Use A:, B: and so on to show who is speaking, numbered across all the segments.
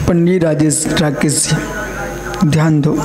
A: पंडित राजेश राकेश जी, ध्यान दो।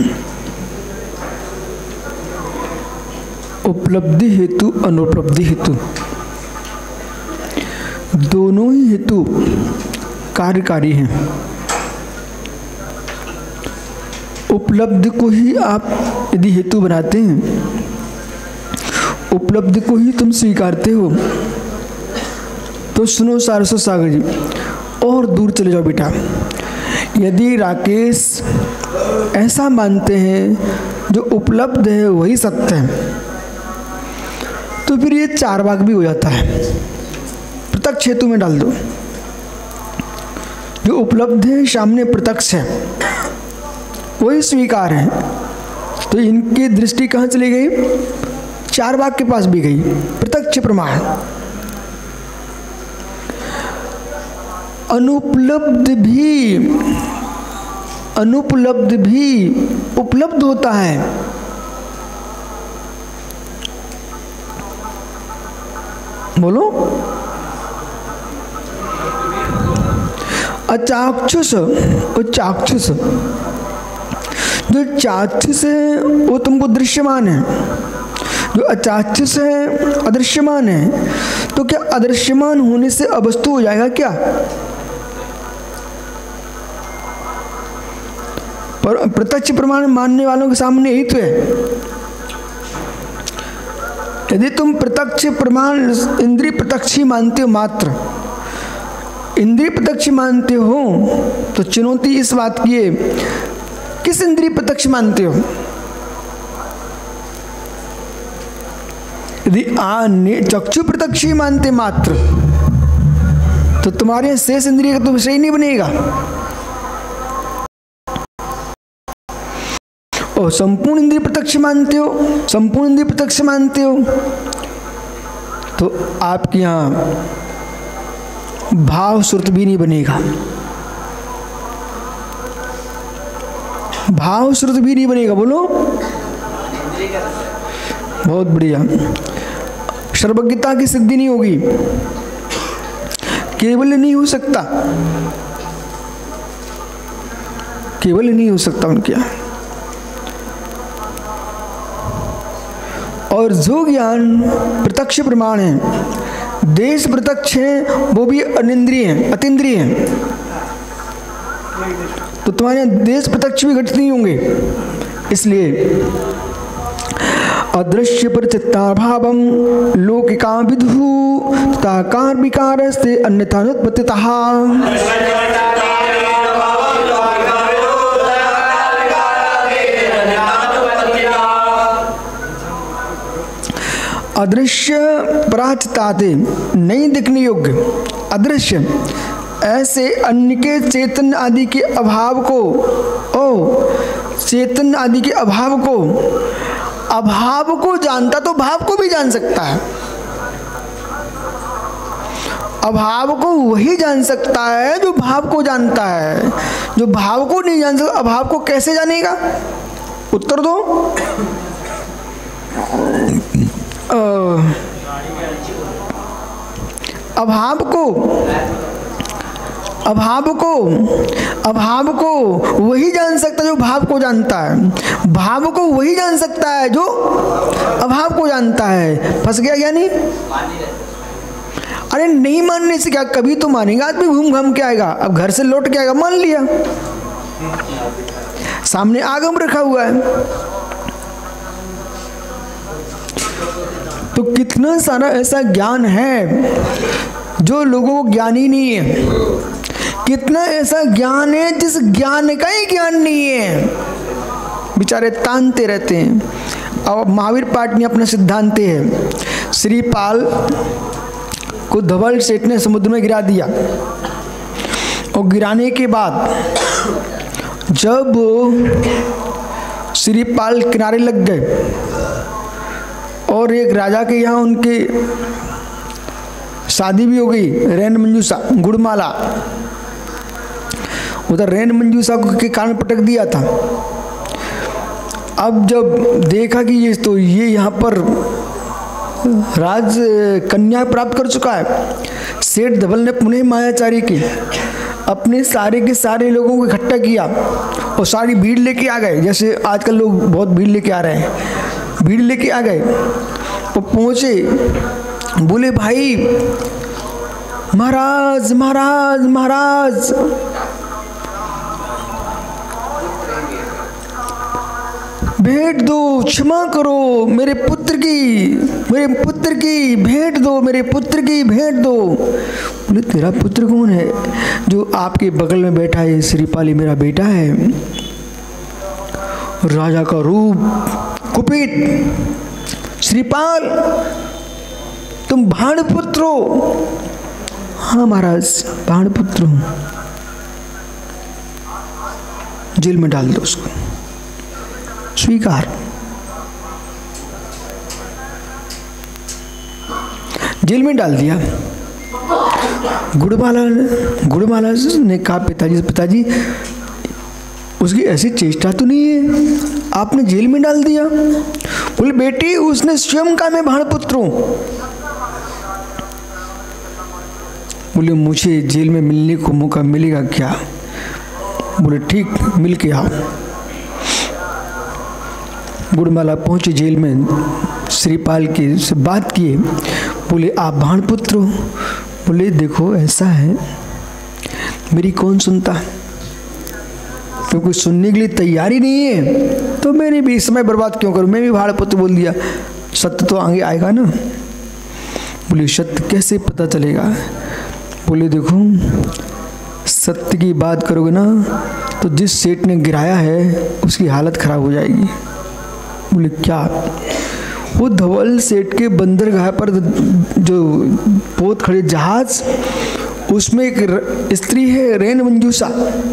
A: उपलब्धि हेतु अनुपलब्धि हेतु दोनों ही हेतु कार्यकारी हैं। उपलब्धि को ही आप यदि हेतु बनाते हैं, उपलब्धि को ही तुम स्वीकारते हो, तो सुनो सारस्वत सागर जी, और दूर चले जाओ बेटा। यदि राकेश ऐसा मानते हैं जो उपलब्ध है वही सत्य है, तो फिर ये चार भाग भी हो जाता है। प्रत्यक्ष हेतु में डाल दो, जो उपलब्ध है सामने प्रत्यक्ष है वही स्वीकार है, तो इनकी दृष्टि कहाँ चली गई? चार भाग के पास भी गई, प्रत्यक्ष प्रमाण। अनुपलब्ध भी उपलब्ध होता है। बोलो। अचाक्षुष, चाक्षुष, जो चाक्षुष है वो तुमको दृश्यमान है, जो अचाक्षुष है अदृश्यमान है। तो क्या अदृश्यमान होने से अवस्तु हो जाएगा क्या? पर प्रत्यक्ष प्रमाण मानने वालों के सामने यही तो है। यदि तुम प्रत्यक्ष प्रमाण इंद्रिय प्रत्यक्ष ही मानते हो, मात्र इंद्रिय प्रत्यक्ष मानते हो, तो चुनौती इस बात की है, किस इंद्रिय प्रत्यक्ष मानते हो? यदि चक्षु प्रत्यक्ष ही मानते मात्र, तो तुम्हारे शेष इंद्रिय का तो विषय ही नहीं बनेगा। और संपूर्ण इंद्रिय प्रत्यक्ष मानते हो, संपूर्ण इंद्रिय प्रत्यक्ष मानते हो, तो आपके यहाँ भाव श्रुत भी नहीं बनेगा, भाव श्रुत भी नहीं बनेगा। बोलो। बहुत बढ़िया। सर्वज्ञता की सिद्धि नहीं होगी, केवल नहीं हो सकता, केवल नहीं हो सकता उनके यहाँ। और जो ज्ञान प्रत्यक्ष प्रमाण है, देश प्रत्यक्ष है, वो भी अनिंद्रिय है, अतीन्द्रिय है, तो तुम्हारे देश प्रत्यक्ष भी घटित नहीं होंगे। इसलिए अदृश्य परिचित्ताभावम लौकिका विदुः तथा कार विकार से अन्यथा नुत्पत्तितः। अदृश्य पराचिताते, नहीं दिखने योग्य, अदृश्य ऐसे अन्य के चेतन आदि के अभाव को, चेतन आदि के अभाव को जानता तो भाव को भी जान सकता है। अभाव को वही जान सकता है जो भाव को जानता है। जो भाव को नहीं जान सकता, अभाव को कैसे जानेगा? उत्तर दो। अभाव को वही जान सकता है जो भाव को जानता है। भाव को वही जान सकता है जो अभाव को जानता है। फंस गया क्या? नहीं। अरे नहीं मानने से क्या, कभी तो मानेगा आदमी, घूम घाम के आएगा। अब घर से लौट के आएगा, मान लिया, सामने आगम रखा हुआ है। तो कितना सारा ऐसा ज्ञान है जो लोगों को ज्ञान ही नहीं है। कितना ऐसा ज्ञान है जिस ज्ञान का ही ज्ञान नहीं है, बेचारे तानते रहते हैं। और महावीर पाठ में अपना सिद्धांत है, श्रीपाल को धवल सेठ ने समुद्र में गिरा दिया, और गिराने के बाद जब श्रीपाल किनारे लग गए और एक राजा के यहाँ उनके शादी भी हो गई, रैन मंजूषा गुड़माला, उधर रैन मंजूषा के कान पटक दिया था। अब जब देखा कि ये यहाँ पर राज कन्या प्राप्त कर चुका है, सेठ धवल ने पुनः मायाचारी की। अपने सारे के सारे लोगों को इकट्ठा किया और सारी भीड़ लेके आ गए। जैसे आजकल लोग बहुत भीड़ लेके आ रहे हैं, भीड़ लेके आ गए और पहुँचे, बोले भाई महाराज महाराज महाराज, भेंट दो, क्षमा करो, मेरे पुत्र की भेंट दो, मेरे पुत्र की भेंट दो। बोले तेरा पुत्र कौन है? जो आपके बगल में बैठा है श्रीपाली मेरा बेटा है। राजा का रूप कुपित, श्रीपाल तुम भाणपुत्र हो? हाँ महाराज भाणपुत्र हूं। जेल में डाल दो उसको। स्वीकार। जेल में डाल दिया। गुड़माला ने कहा पिताजी उसकी ऐसी चेष्टा तो नहीं है, आपने जेल में डाल दिया। बोले बेटी उसने स्वयं कहा मैं भाणपुत्र हूं। बोले मुझे जेल में मिलने को मौका मिलेगा क्या? बोले ठीक, मिल के आओ। गुड़माला पहुंचे जेल में, श्रीपाल की से बात किए। बोले आप भाणपुत्र हो? बोले देखो ऐसा है, मेरी कौन सुनता, क्योंकि सुनने के लिए तैयारी नहीं है तो मैंने भी समय बर्बाद क्यों करूं, मैं भी भाणपुत्र बोल दिया, सत्य तो आगे आएगा ना। बोले सत्य कैसे पता चलेगा? बोले देखो सत्य की बात करोगे ना तो जिस सेठ ने गिराया है उसकी हालत खराब हो जाएगी। बोले क्या? वो धवल सेठ के बंदरगाह पर जो पोत खड़े जहाज, उसमें एक स्त्री है रेन मंजूषा,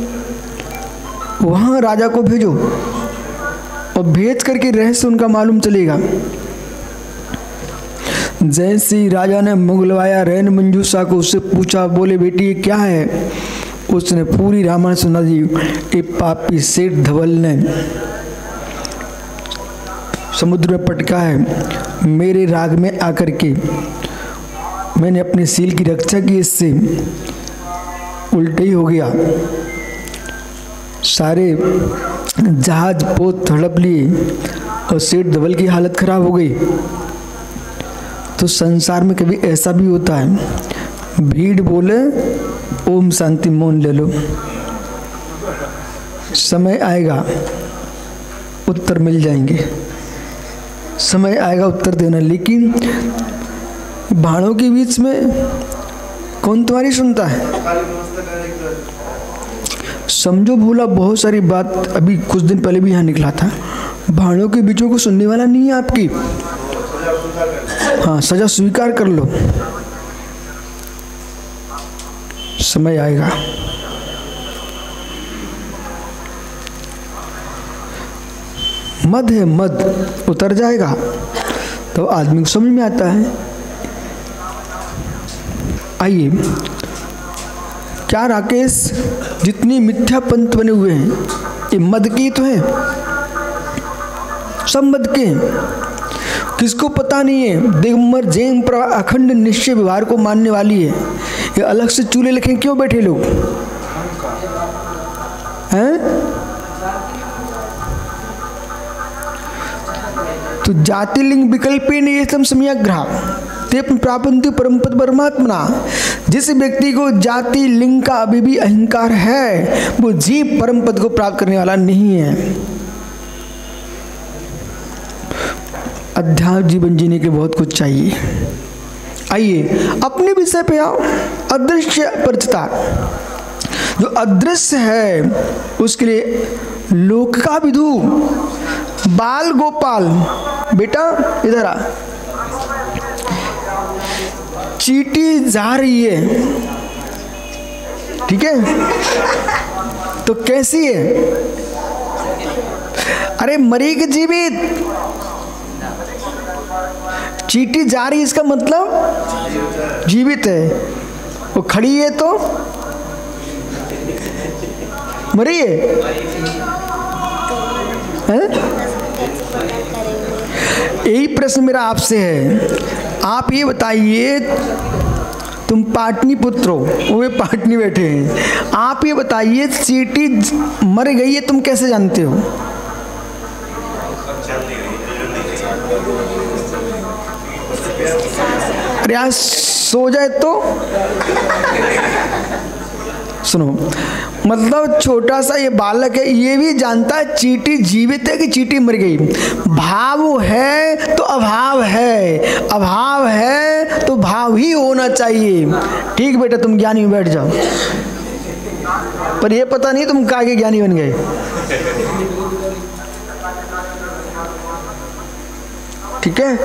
A: वहां राजा को भेजो और भेज करके रहस्य उनका मालूम चलेगा। जैसे ही राजा ने मुगलवाया रेन मंजूषा को, उससे पूछा, बोले बेटी ये क्या है? उसने पूरी रामायण सुना दी। ये पापी सेठ धवल ने समुद्र में पटका है, मेरे राग में आकर के मैंने अपने सील की रक्षा की, इससे उल्टा ही हो गया, सारे जहाज पोत हड़प लिए और सेठ धवल की हालत खराब हो गई। तो संसार में कभी ऐसा भी होता है, भीड़ बोले ओम शांति मौन ले लो, समय आएगा उत्तर मिल जाएंगे, समय आएगा उत्तर देना। लेकिन भाड़ों के बीच में कौन तुम्हारी सुनता है? समझो भूला बहुत सारी बात अभी कुछ दिन पहले भी यहाँ निकला था। भाड़ों के बीचों को सुनने वाला नहीं है आपकी। हाँ सजा स्वीकार कर लो, समय आएगा। मद है, मद उतर जाएगा तो आदमी को समझ में आता है। आइए, क्या राकेश जितनी मिथ्या पंथ बने हुए हैं ये मद की तो है, सब मद के हैं। किसको पता नहीं है दिगंबर जैन पर अखंड निश्चय व्यवहार को मानने वाली है। ये अलग से चूल्हे लिखे क्यों बैठे लोग हैं? तो जाति लिंग विकल्पे नहीं तम सम्यग्रह ते प्रापंति परम पद परमात्मा। जिस व्यक्ति को जाति लिंग का अभी भी अहंकार है वो जीव परम पद को प्राप्त करने वाला नहीं है। अध्यात्म जीवन जीने के बहुत कुछ चाहिए। आइए अपने विषय पे आओ। अदृश्य परिचिता, जो अदृश्य है उसके लिए लोक का विधु। बाल गोपाल बेटा इधर आ, चींटी जा रही है, ठीक है, तो कैसी है? अरे मरी के जीवित, चींटी जा रही इसका मतलब जीवित है, वो खड़ी है तो मरी है? यही प्रश्न मेरा आपसे है। आप ये बताइए तुम पाटनी पुत्र हो, वो पाटनी बैठे हैं। आप ये बताइए चींटी मर गई है, तुम कैसे जानते हो? अरे आज सो जाए तो सुनो, मतलब छोटा सा ये बालक है, ये भी जानता है चींटी जीवित है कि चींटी मर गई। भाव है तो अभाव है, अभाव है तो भाव ही होना चाहिए। ठीक बेटा, तुम ज्ञानी में बैठ जाओ, पर ये पता नहीं तुम काहे के ज्ञानी बन गए। ठीक है।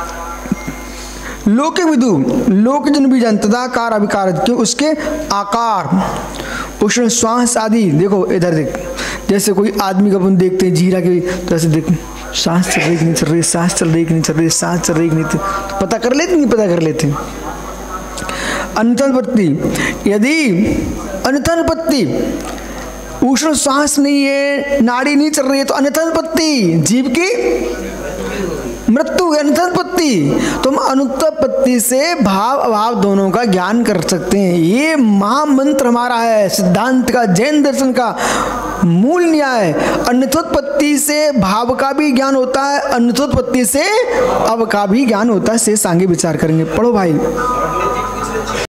A: लोके विदु, लोक जन भी जन तदाकार अभिकार, क्यों उसके आकार, उष्ण श्वास आदि। देखो इधर देख, जैसे कोई आदमी का अपन देखते हैं जीरा के, तो ऐसे देख सांस चल रही कि नहीं चल रही, सांस चल रही कि नहीं चल रही, सांस चल रही कि नहीं, तो पता कर लेते नहीं, पता कर लेते। अनथनपत्ति, यदि अनथनपत्ति उष्ण श्वास नहीं है, नाड़ी नहीं चल रही है, तो अनथनपत्ति जीव की मृत्यु है। अनुत्पत्ति, तुम अनुत्पत्ति से भाव अभाव दोनों का ज्ञान कर सकते हैं। ये महामंत्र हमारा है सिद्धांत का, जैन दर्शन का मूल न्याय। अनुत्पत्ति से भाव का भी ज्ञान होता है, अनुत्पत्ति से अब का भी ज्ञान होता है। से सांगे विचार करेंगे। पढ़ो भाई।